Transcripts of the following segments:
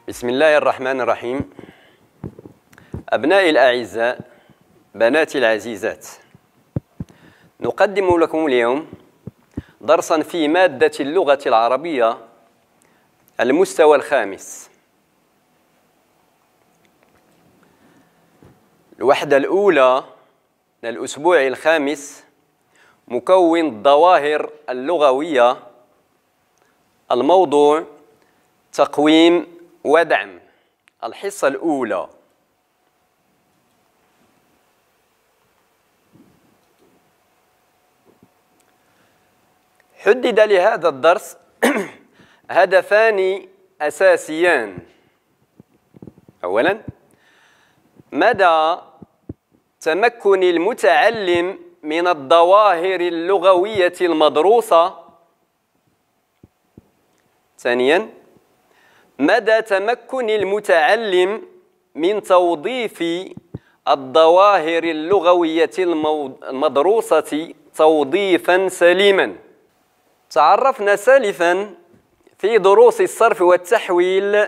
بسم الله الرحمن الرحيم. أبنائي الأعزاء، بناتي العزيزات، نقدم لكم اليوم درسا في مادة اللغة العربية المستوى الخامس، الوحدة الأولى من الأسبوع الخامس، مكون الظواهر اللغوية. الموضوع تقويم ودعم، الحصة الأولى. حدد لهذا الدرس هدفان أساسيان. أولاً، مدى تمكن المتعلم من الظواهر اللغوية المدروسة. ثانياً، مدى تمكن المتعلم من توظيف الظواهر اللغوية المدروسة توظيفاً سليماً. تعرفنا سالفاً في دروس الصرف والتحويل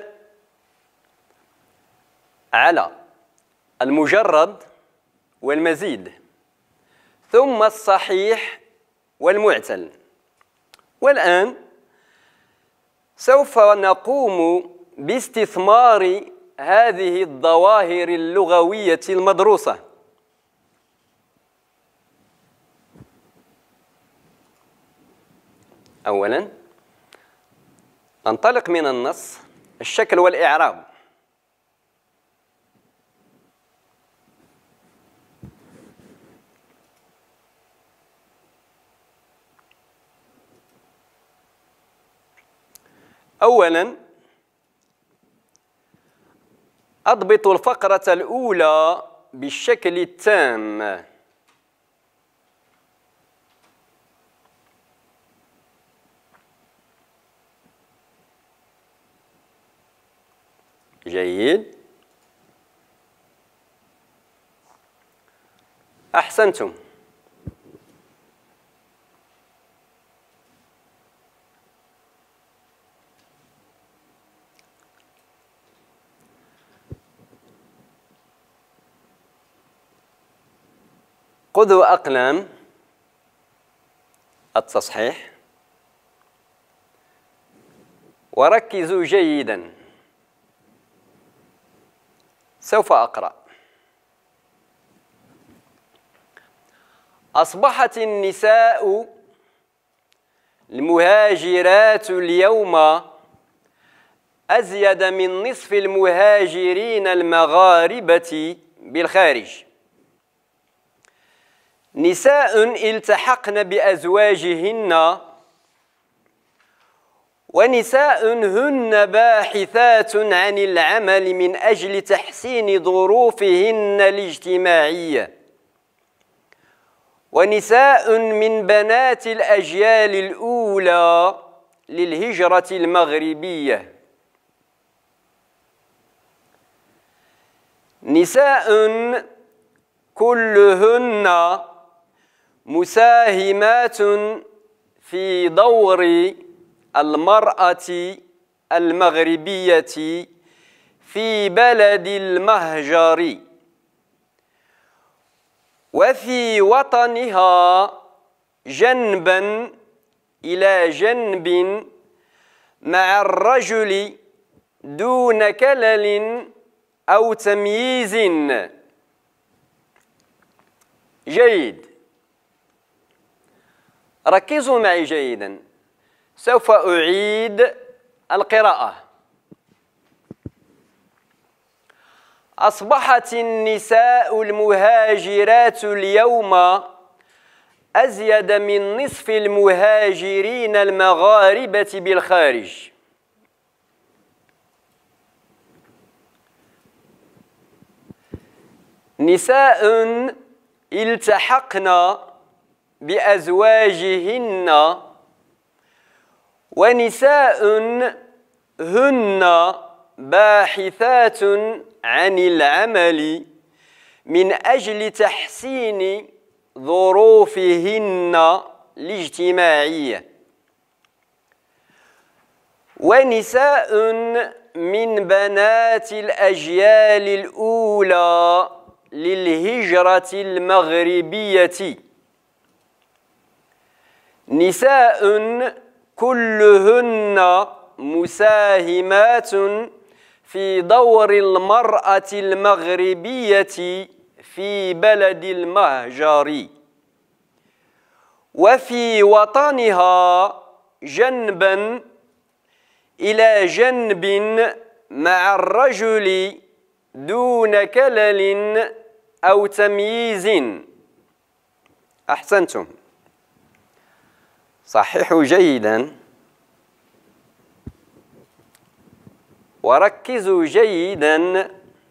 على المجرد والمزيد، ثم الصحيح والمعتل. والآن سوف نقوم باستثمار هذه الظواهر اللغوية المدروسة. أولاً، ننطلق من النص. الشكل والإعراب. أولاً، أضبط الفقرة الأولى بالشكل التام. جيد، أحسنتم. خذوا أقلام التصحيح وركزوا جيداً. سوف أقرأ. أصبحت النساء المهاجرات اليوم أزيد من نصف المهاجرين المغاربة بالخارج. نساء التحقن بأزواجهن، ونساء هن باحثات عن العمل من أجل تحسين ظروفهن الاجتماعية، ونساء من بنات الأجيال الأولى للهجرة المغربية. نساء كلهن مساهمات في دور المرأة المغربية في بلد المهجر وفي وطنها جنباً إلى جنب مع الرجل دون كلل أو تمييز. جيد، ركزوا معي جيداً. سوف أعيد القراءة. أصبحت النساء المهاجرات اليوم أزيد من نصف المهاجرين المغاربة بالخارج. نساء التحقن بأزواجهن، ونساء هن باحثات عن العمل من أجل تحسين ظروفهن الاجتماعية، ونساء من بنات الأجيال الأولى للهجرة المغربية نساء كلهن مساهمات في دور المرأة المغربية في بلد المهجر وفي وطنها جنبا إلى جنب مع الرجل دون كلل أو تمييز. أحسنتم، صححوا جيدا وركزوا جيدا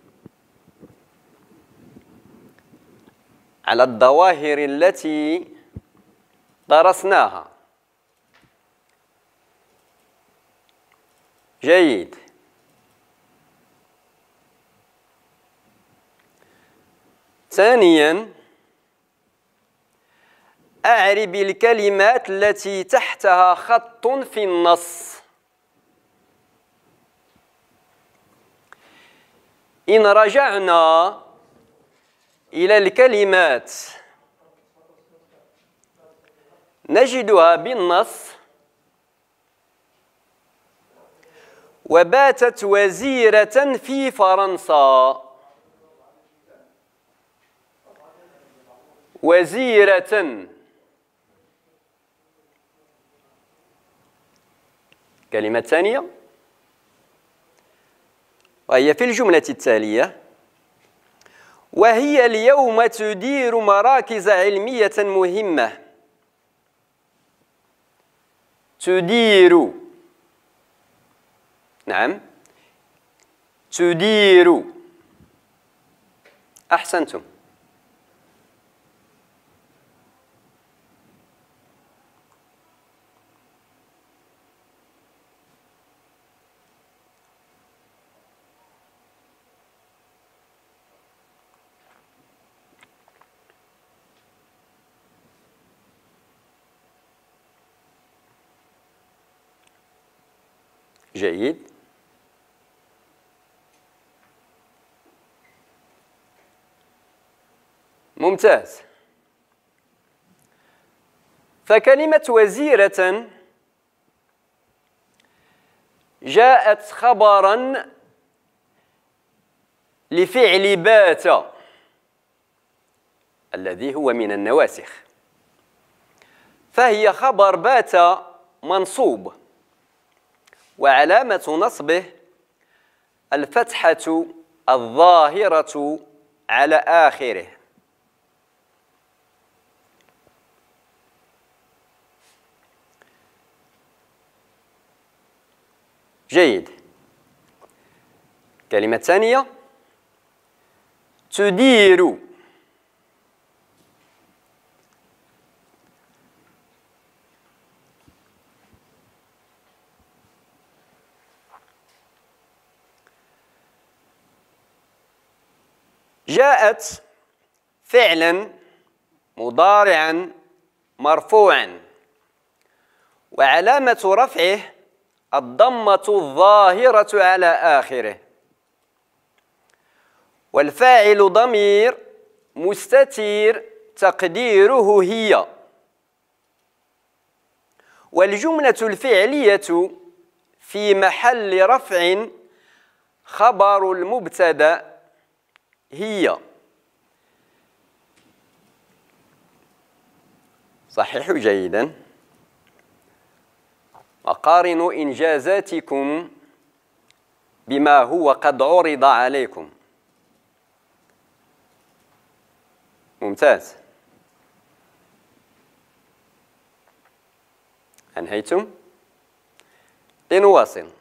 على الظواهر التي درسناها. جيد. ثانيا، أعرب الكلمات التي تحتها خط في النص. إن رجعنا إلى الكلمات نجدها بالنص: وباتت وزيرة في فرنسا. وزيرة. كلمة ثانية وهي في الجملة التالية: وهي اليوم تدير مراكز علمية مهمة. تدير، نعم، تدير. أحسنتم. جيد. ممتاز. فكلمة وزيرة جاءت خبرا لفعل بات الذي هو من النواسخ، فهي خبر بات منصوب، وعلامة نصبه الفتحة الظاهرة على آخره. جيد. كلمة ثانية: تدير. جاءت فعلا مضارعا مرفوعا، وعلامة رفعه الضمة الظاهرة على آخره، والفاعل ضمير مستتر تقديره هي، والجملة الفعلية في محل رفع خبر المبتدأ هي. صححوا جيدا وقارنوا إنجازاتكم بما هو قد عرض عليكم. ممتاز. أنهيتم؟ لنواصل.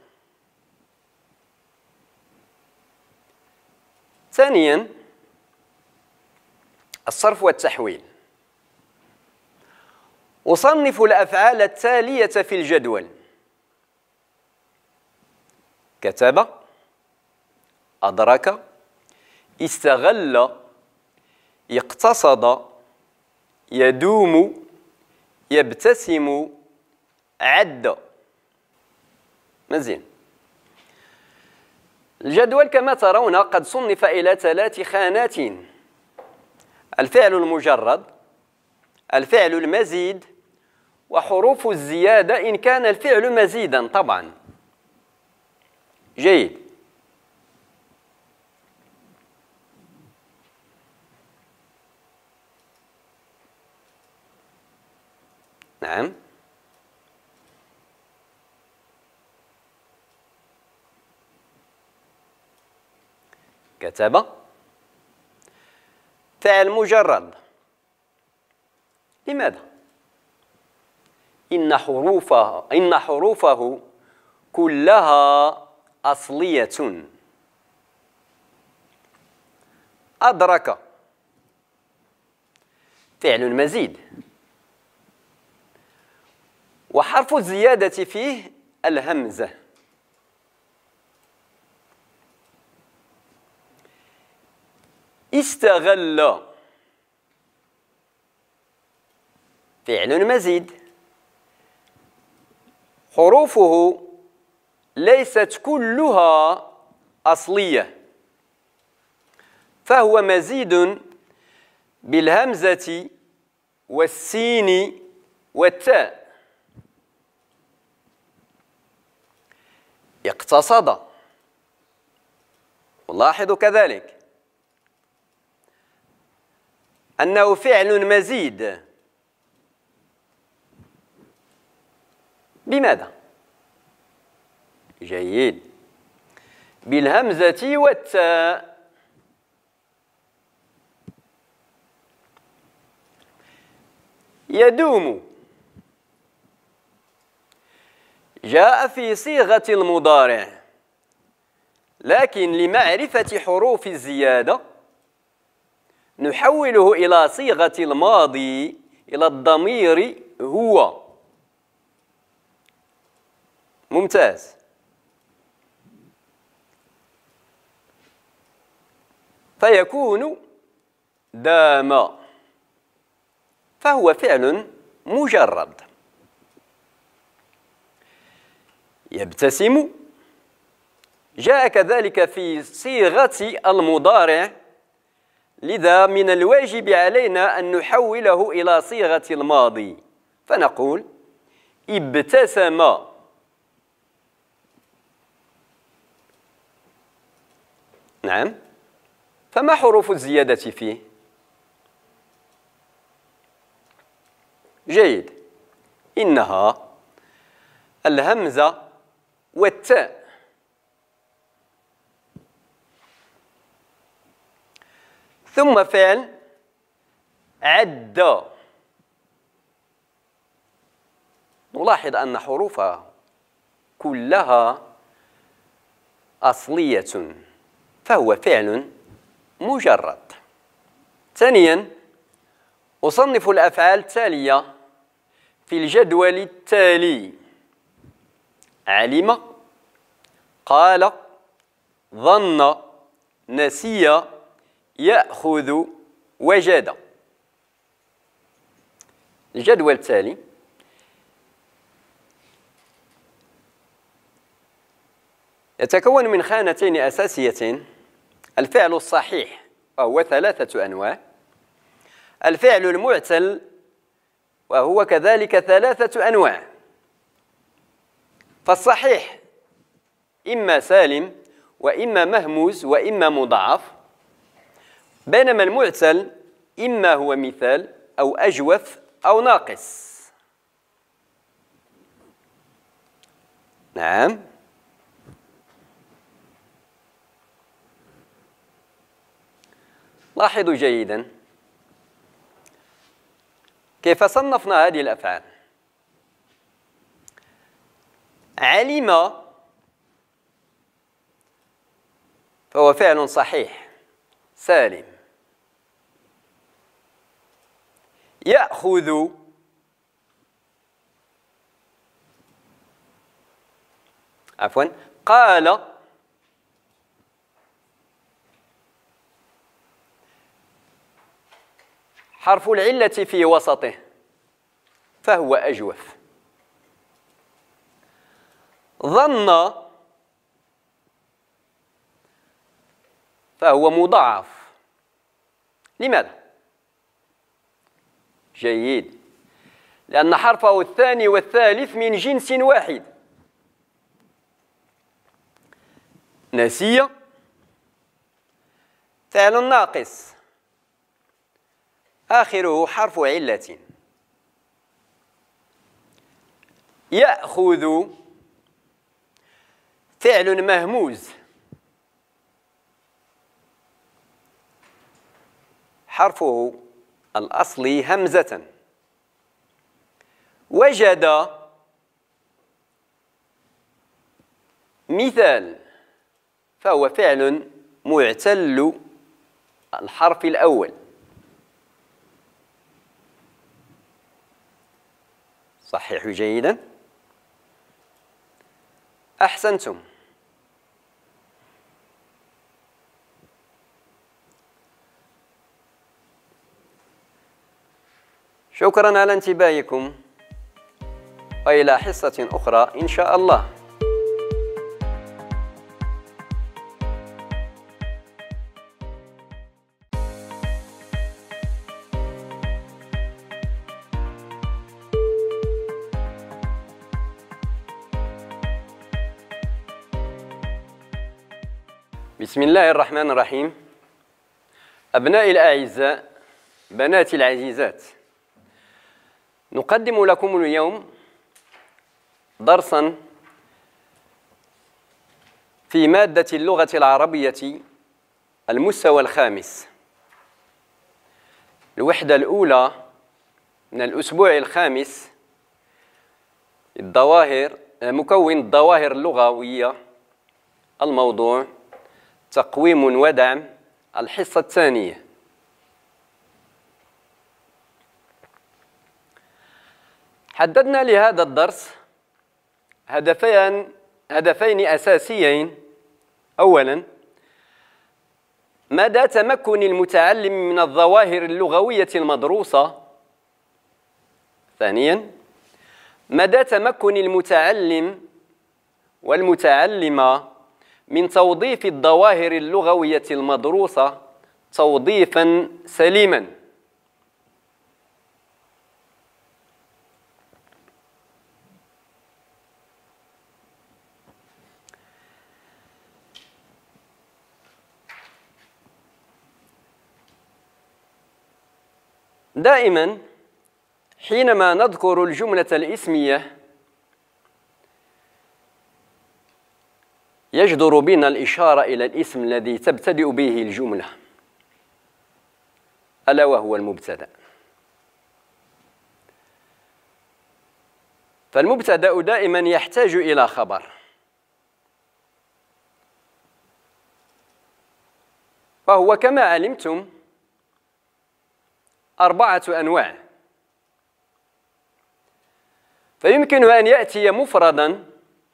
ثانيا، الصرف والتحويل. أصنف الأفعال التالية في الجدول: كتب، أدرك، استغل، اقتصد، يدوم، يبتسم، عد. مزيان. الجدول كما ترون قد صنف إلى 3 خانات: الفعل المجرد، الفعل المزيد، وحروف الزيادة إن كان الفعل مزيدا طبعا. جيد. نعم. كتب. فعل مجرد. لماذا؟ إن حروفه كلها أصلية. أدرك. فعل مزيد، وحرف الزيادة فيه الهمزة. استغل. فعل مزيد، حروفه ليست كلها أصلية، فهو مزيد بالهمزة والسين والتاء. اقتصد. ولاحظوا كذلك أنه فعل مزيد. بماذا؟ جيد. بالهمزة والتاء. يدوم جاء في صيغة المضارع، لكن لمعرفة حروف الزيادة نحوله إلى صيغة الماضي، إلى الضمير هو. ممتاز. فيكون دام، فهو فعل مجرد. يبتسم جاء كذلك في صيغة المضارع، لذا من الواجب علينا أن نحوله إلى صيغة الماضي، فنقول ابتسم. نعم. فما حروف الزيادة فيه؟ جيد. إنها الهمزة والتاء. ثم فعل عد. نلاحظ أن حروفها كلها أصلية، فهو فعل مجرد. ثانيا، أصنف الأفعال التالية في الجدول التالي: علم، قال، ظن، نسي، يأخذ، وجد. الجدول التالي: يتكون من خانتين أساسيتين: الفعل الصحيح وهو 3 أنواع، الفعل المعتل وهو كذلك 3 أنواع. فالصحيح إما سالم وإما مهموز وإما مضاعف، بينما المعتل إما هو مثال أو أجوف أو ناقص. نعم. لاحظوا جيدا كيف صنفنا هذه الأفعال. علم فهو فعل صحيح سالم. يأخذ قال حرف العلة في وسطه فهو أجوف. ظن فهو مضاعف. لماذا؟ جيد، لأن حرفه الثاني والثالث من جنس واحد. نسي فعل ناقص آخره حرف علة. يأخذ فعل مهموز حرفه الأصلي همزة. وجد مثال فهو فعل معتل الحرف الأول. صححوا جيدا. أحسنتم. شكرا على انتباهكم، وإلى حصة أخرى إن شاء الله. بسم الله الرحمن الرحيم. أبنائي الأعزاء، بناتي العزيزات، نقدم لكم اليوم درسا في مادة اللغة العربية المستوى الخامس، الوحدة الأولى من الأسبوع الخامس، مكون الظواهر اللغوية، الموضوع تقويم ودعم، الحصة الثانية. حددنا لهذا الدرس هدفين أساسيين. أولاً، مدى تمكن المتعلم من الظواهر اللغوية المدروسة. ثانياً، مدى تمكن المتعلم والمتعلمة من توظيف الظواهر اللغوية المدروسة توظيفاً سليماً. دائماً حينما نذكر الجملة الاسمية يجدر بنا الإشارة إلى الاسم الذي تبتدئ به الجملة، ألا وهو المبتدأ. فالمبتدأ دائما يحتاج إلى خبر، فهو كما علمتم 4 أنواع. فيمكن أن يأتي مفرداً،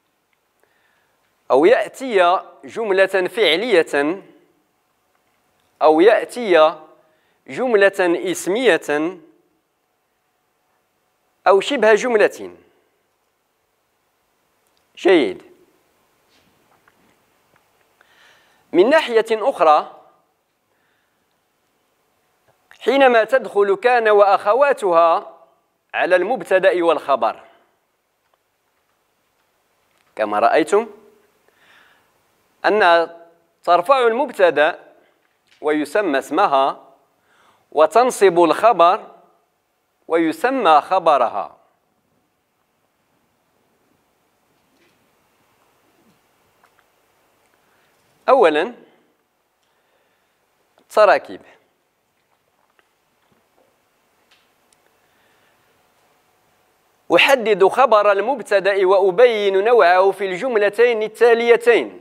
أو يأتي جملة فعلية، أو يأتي جملة اسمية، أو شبه جملة. جيد. من ناحية أخرى، حينما تدخل كان وأخواتها على المبتدأ والخبر كما رأيتم أن ترفع المبتدأ ويسمى اسمها، وتنصب الخبر ويسمى خبرها. أولاً، تراكيب. أحدد خبر المبتدأ وأبين نوعه في الجملتين التاليتين.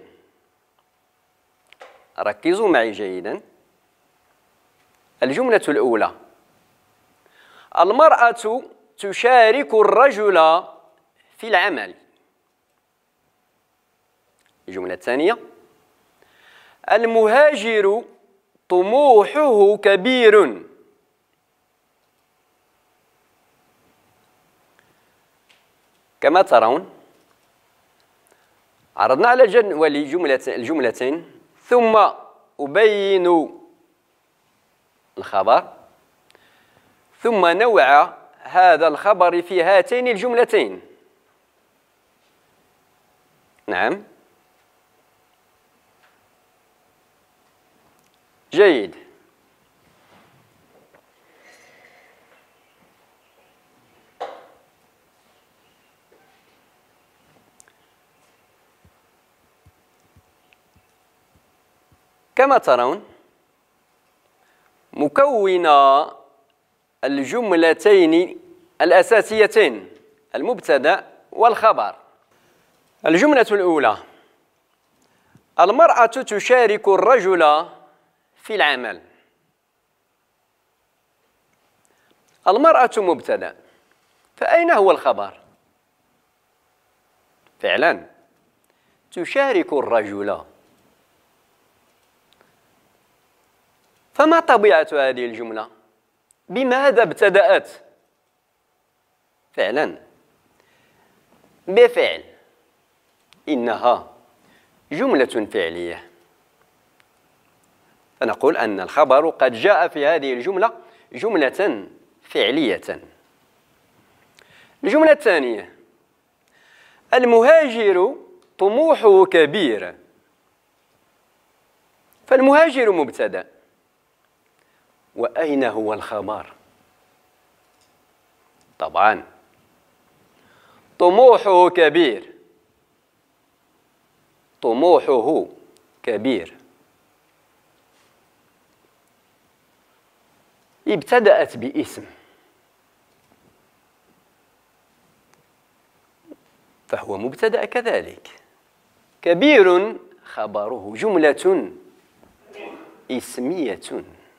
ركزوا معي جيداً. الجملة الأولى: المرأة تشارك الرجل في العمل. الجملة الثانية: المهاجر طموحه كبير. كما ترون عرضنا على جدول الجملتين، ثم أبين الخبر ثم نوع هذا الخبر في هاتين الجملتين. نعم، جيد. كما ترون مكون الجملتين الأساسيتين المبتدأ والخبر. الجملة الأولى: المرأة تشارك الرجل في العمل. المرأة مبتدأ، فأين هو الخبر؟ فعلا تشارك الرجل. فما طبيعة هذه الجملة؟ بماذا ابتدأت؟ فعلا بفعل، إنها جملة فعلية، فنقول أن الخبر قد جاء في هذه الجملة جملة فعلية. الجملة الثانية: المهاجر طموحه كبير. فالمهاجر مبتدأ، وأين هو الخبر؟ طبعا طموحه كبير، طموحه كبير. ابتدأت باسم، فهو مبتدأ كذلك. كبير خبره جملة اسمية.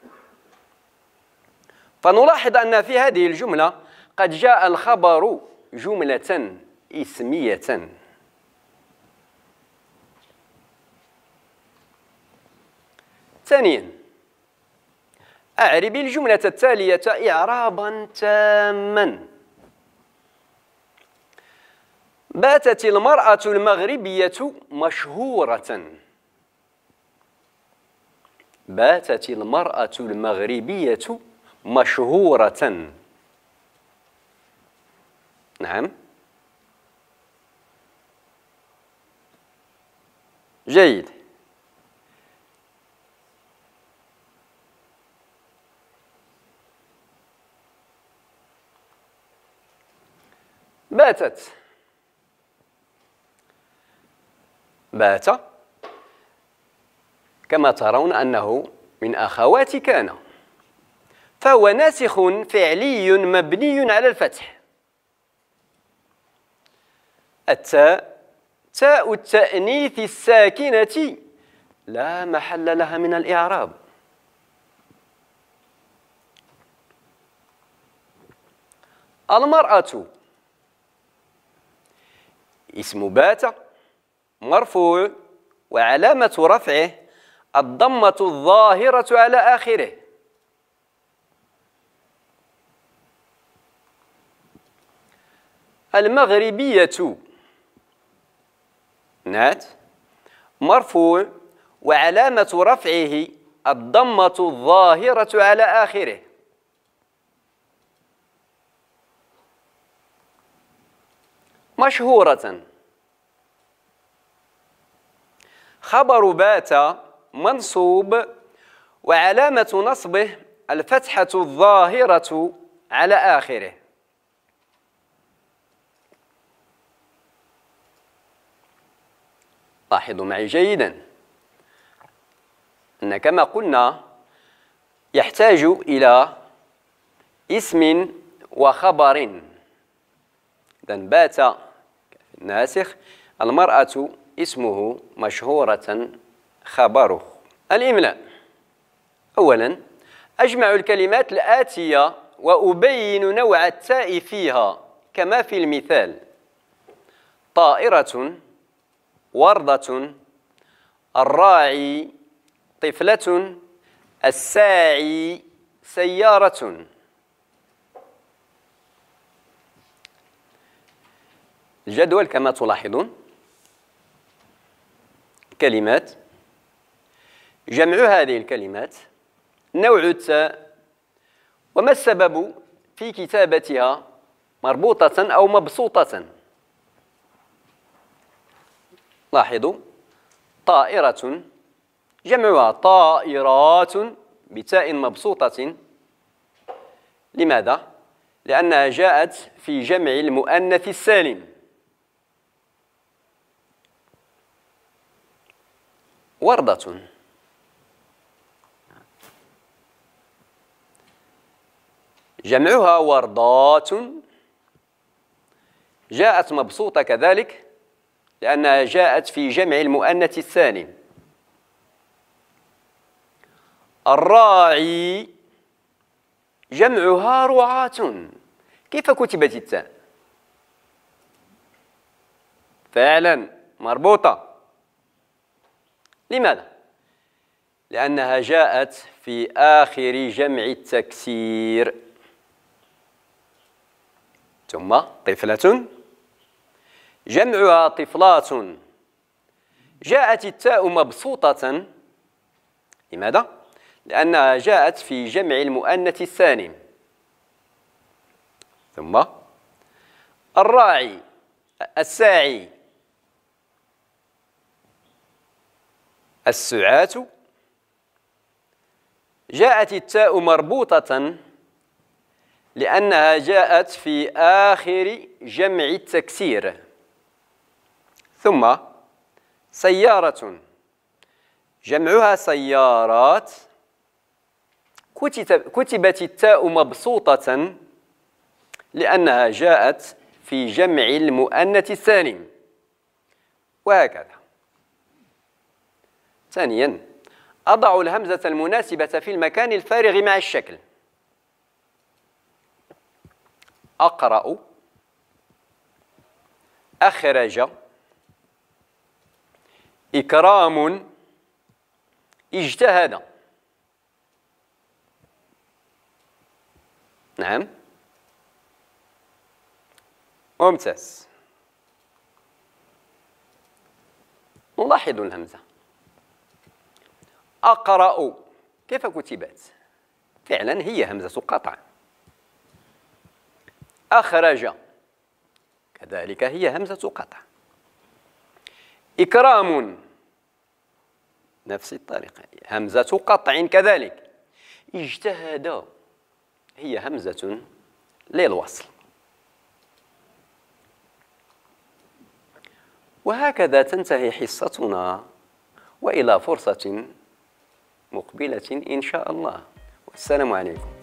فنلاحظ أن في هذه الجملة قد جاء الخبر جملة اسمية. ثانيا: أعرب الجملة التالية إعرابا تاما. باتت المرأة المغربية مشهورة. باتت المرأة المغربية مشهورة. نعم، جيد. باتت، بات كما ترون أنه من أخوات كان، فهو ناسخ فعلي مبني على الفتح. التاء تاء التأنيث الساكنة لا محل لها من الإعراب. المرأة اسم بات مرفوع، وعلامة رفعه الضمة الظاهرة على آخره. المغربية نات مرفوع، وعلامة رفعه الضمة الظاهرة على آخره. مشهورة خبر بات منصوب، وعلامة نصبه الفتحة الظاهرة على آخره. لاحظوا معي جيدا أن كما قلنا يحتاج إلى اسم وخبر. إذن بات ناسخ، المرأة اسمه مشهورة خبره. الإملاء: أولا أجمع الكلمات الآتية وأبين نوع التاء فيها كما في المثال: طائرة، وردة، الراعي، طفلة، الساعي، سيارة. الجدول كما تلاحظون: كلمات جمع هذه الكلمات. نوع التاء وما السبب في كتابتها مربوطة أو مبسوطة. لاحظوا، طائرة جمعها طائرات بتاء مبسوطة. لماذا؟ لأنها جاءت في جمع المؤنث السالم. وردة جمعها وردات، جاءت مبسوطة كذلك لأنها جاءت في جمع المؤنث السالم. الراعي جمعها رعاة. كيف كتبت التاء؟ فعلا مربوطة. لماذا؟ لأنها جاءت في آخر جمع التكسير. ثم طفلة جمعها طفلات، جاءت التاء مبسوطة. لماذا؟ لأنها جاءت في جمع المؤنث السالم. ثم الراعي الساعي السعاة، جاءت التاء مربوطة لأنها جاءت في آخر جمع التكسير. ثم سيارة جمعها سيارات، كتبت التاء مبسوطة لأنها جاءت في جمع المؤنث السالم. وهكذا. ثانيا، أضع الهمزة المناسبة في المكان الفارغ مع الشكل. أقرأ، أخرج، إكرام، اجتهد. نعم، ممتاز. نلاحظ الهمزة. أقرأ كيف كتبت؟ فعلا هي همزة قطع. أخرج كذلك هي همزة قطع. إكرام نفس الطريقة همزة قطع كذلك. اجتهد هي همزة للوصل. وهكذا تنتهي حصتنا، وإلى فرصة مقبلة إن شاء الله، والسلام عليكم.